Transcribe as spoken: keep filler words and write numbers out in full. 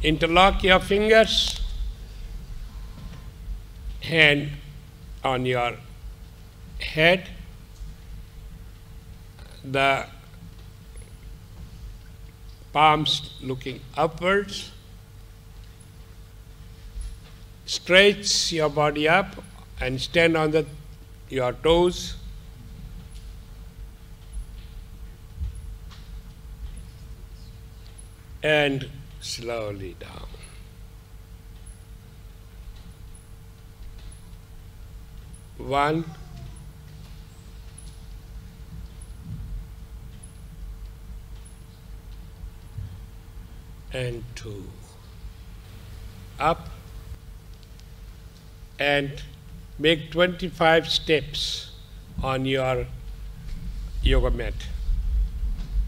Interlock your fingers, hand on your head, the palms looking upwards. Stretch your body up and stand on the, your toes. And slowly down. One, and two. Up and make twenty-five steps on your yoga mat.